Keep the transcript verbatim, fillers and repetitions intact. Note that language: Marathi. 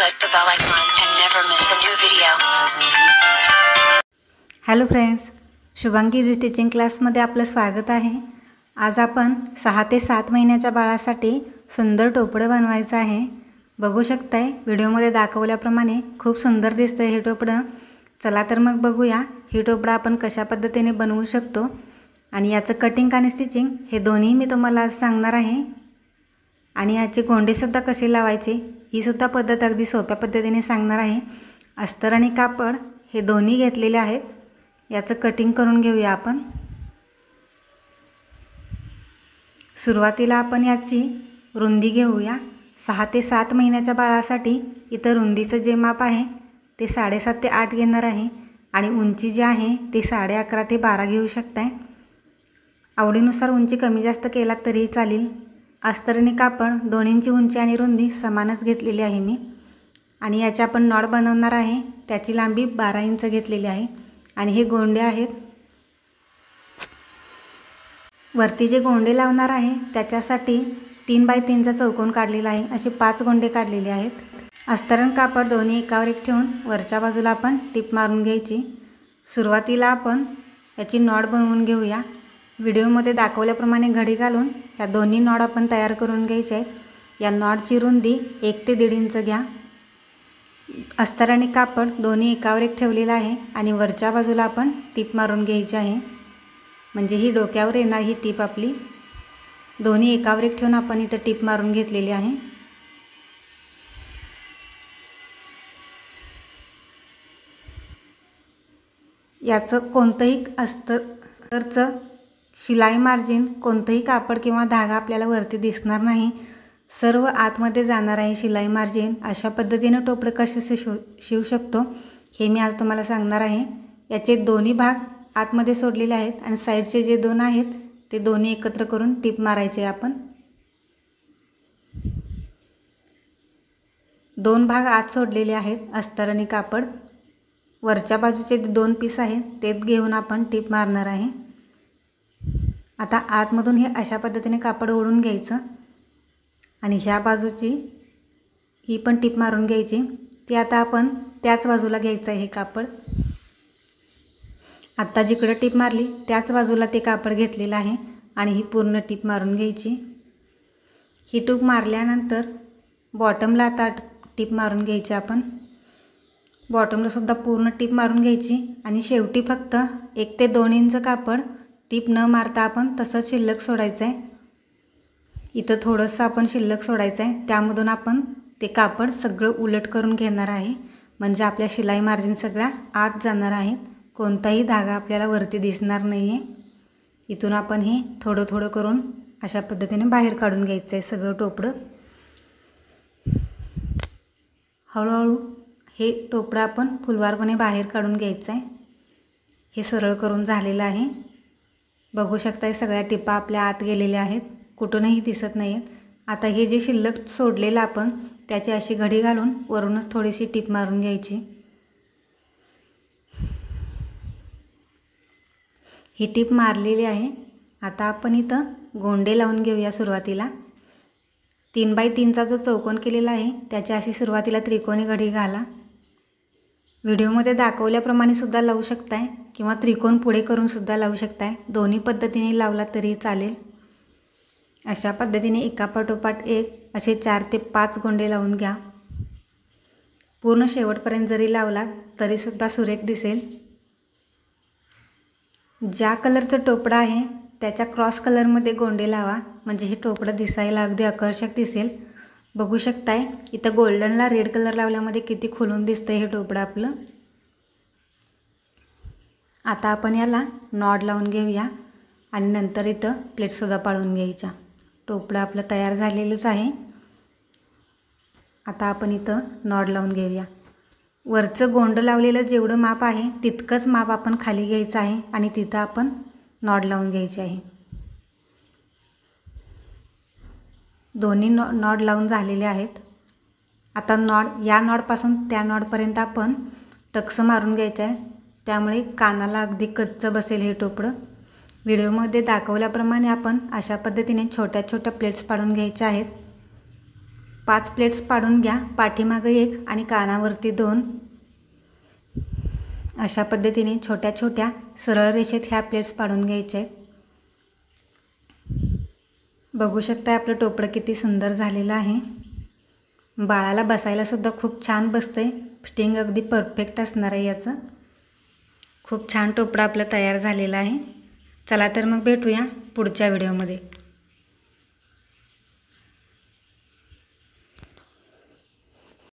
click the bell icon and never miss the new video. Hello friends, Shubhangi easy teaching क्लासमध्ये आपलं स्वागत आहे। आज आपण सहा ते सात महिन्याच्या बाळासाठी सुंदर टोपडं बनवायचं आहे। बघू शकताय व्हिडिओमध्ये दाखवल्याप्रमाणे खूप सुंदर दिसतंय हे टोपडं। चला तर मग बघूया हे टोपडं आपण कशा पद्धतीने बनवू शकतो आणि याचं कटिंग आणि स्टिचिंग हे दोन्ही मी तुम्हाला आज सांगणार आहे। आणि याचे गोंडे सुद्धा कसे लावायचे ही सुद्धा पद्धत अगदी सोप्या पद्धतीने सांगणार आहे। अस्तर आणि कापड हे दोन्ही घेतलेले आहेत। याचं कटिंग करून घेऊया आपण। सुरुवातीला आपण याची रुंदी घेऊया। सहा ते सात महिन्याच्या बाळासाठी इतर रुंदीचं जे माप आहे ते साडेसात ते आठ घेणार आहे आणि उंची जी आहे ते साडे अकरा ते बारा घेऊ शकताय। आवडीनुसार उंची कमी जास्त केला तरी चालेल। अस्तर आणि कापड दोन्हींची उंची आणि रुंदी समानच घेतलेली आहे मी। आणि याची आपण नॉट बनवणार आहे, त्याची लांबी बारा इंच घेतलेली आहे। आणि हे गोंडे आहेत। वरती जे गोंडे लावणार आहे त्याच्यासाठी तीन बाय तीनचा चौकोन काढलेला आहे। असे पाच गोंडे काढलेले आहेत। अस्तर आणि कापड दोन्ही एकावर एक ठेवून वरच्या बाजूला आपण टिप मारून घ्यायची। सुरुवातीला आपण याची नॉट बनवून घेऊया। व्हिडिओमध्ये दाखवल्याप्रमाणे घडी घालून ह्या दोन्ही नॉट आपण तयार करून घ्यायचे आहेत। या नॉटची रुंदी एक ते दीड इंच घ्या। अस्तर आणि कापड दोन्ही एकावर एक ठेवलेला आहे आणि वरच्या बाजूला आपण टिप मारून घ्यायची आहे, म्हणजे ही डोक्यावर येणार ही टिप आपली। दोन्ही एकावर एक ठेवून आपण इथं टिप मारून घेतलेली आहे। याचं कोणतंही अस्तरचं शिलाई मार्जिन कोणतंही कापड किंवा धागा आपल्याला वरती दिसणार नाही, सर्व आतमध्ये जाणार आहे शिलाई मार्जिन। अशा पद्धतीने टोपडं कसे शिव शिवू शकतो हे मी आज तुम्हाला सांगणार आहे। याचे दोन्ही भाग आतमध्ये सोडलेले आहेत आणि साईडचे जे दोन आहेत ते दोन्ही एकत्र करून टिप मारायचे आपण। दोन भाग आत सोडलेले आहेत अस्तर आणि कापड। वरच्या बाजूचे दोन पीस आहेत ते घेऊन आपण टिप मारणार आहे। आता आतमधून हे अशा पद्धतीने कापड ओढून घ्यायचं आणि ह्या बाजूची ही पण टिप मारून घ्यायची। ती आता आपण त्याच बाजूला घ्यायचं आहे हे कापड। आता जिकडे टिप मारली त्याच बाजूला ते कापड घेतलेलं आहे आणि ही पूर्ण टिप मारून घ्यायची। ही टिप मारल्यानंतर बॉटमला आता टिप मारून घ्यायची आपण। बॉटमला सुद्धा पूर्ण टिप मारून घ्यायची आणि शेवटी फक्त एक ते दोन इंच कापड टिप न मारता आपण तसंच शिल्लक सोडायचं आहे। इथं थोडंसं आपण शिल्लक सोडायचं आहे, त्यामधून आपण ते कापड सगळं उलट करून घेणार आहे, म्हणजे आपल्या शिलाई मार्जिन सगळ्या आत जाणार आहेत। कोणताही धागा आपल्याला वरती दिसणार नाही आहे। इथून आपण हे थोडं थोडं करून अशा पद्धतीने बाहेर काढून घ्यायचं आहे सगळं टोपडं। हळूहळू हे टोपडं आपण फुलवारपणे बाहेर काढून घ्यायचं आहे। हे सरळ करून झालेलं आहे। बघू शकताय सगळ्या टिपा आपल्या आत गेलेल्या आहेत, कुठूनही दिसत नाही आहेत। आता हे जे शिल्लक सोडलेलं आपण त्याची अशी घडी घालून वरूनच थोडीशी टिप मारून घ्यायची। ही टिप मारलेली आहे। आता आपण इथं गोंडे लावून घेऊया। सुरुवातीला तीन बाय तीनचा जो चौकोन केलेला आहे त्याची अशी सुरुवातीला त्रिकोणी घडी घाला। व्हिडिओमध्ये दाखवल्याप्रमाणे सुद्धा लावू शकताय किंवा त्रिकोण पुढे करून सुद्धा लावू शकताय, दोन्ही पद्धतीने लावला तरी चालेल। अशा पद्धतीने एकापाठोपाठ एक असे चार ते पाच गोंडे लावून घ्या। पूर्ण शेवटपर्यंत जरी लावला तरी सुद्धा सुरेख दिसेल। ज्या कलरचं टोपडं आहे त्याच्या क्रॉस कलरमध्ये गोंडे लावा, म्हणजे हे टोपडं दिसायला अगदी आकर्षक दिसेल। बघू शकताय इथं गोल्डनला रेड कलर लावल्यामध्ये किती खुलून दिसतंय हे टोपडं आपलं। आता आपण याला नॉट लावून घेऊया आणि नंतर इथं प्लेटसुद्धा पाळून घ्यायच्या। टोपडं आपलं तयार झालेलंच आहे। आता आपण इथं नॉट लावून घेऊया। वरचं गोंड लावलेलं जेवढं माप आहे तितकंच माप आपण खाली घ्यायचं आहे आणि तिथं आपण नॉट लावून घ्यायची आहे। दोन्ही नॉ नॉट लावून झालेले आहेत। आता नॉट या नॉटपासून त्या नॉटपर्यंत आपण टक्स मारून घ्यायचं आहे, त्यामुळे कानाला अगदी कच्चं बसेल हे टोपडं। व्हिडिओमध्ये दाखवल्याप्रमाणे आपण अशा पद्धतीने छोट्या छोट्या प्लेट्स पाडून घ्यायच्या आहेत। पाच प्लेट्स पाडून घ्या, पाठीमागं एक आणि कानावरती दोन. अशा पद्धतीने छोट्या छोट्या सरळ रेषेत ह्या प्लेट्स पाडून घ्यायच्या आहेत. बघू शकता आपलं टोपडं किती सुंदर झालेलं आहे. बाळाला बसायला सुद्धा खूप छान बसतंय. फिटिंग अगदी परफेक्ट असणार आहे याचं. खूप छान टोपडं आपलं तयार झालेलं आहे. चला तर मग भेटूया पुढच्या व्हिडिओमध्ये.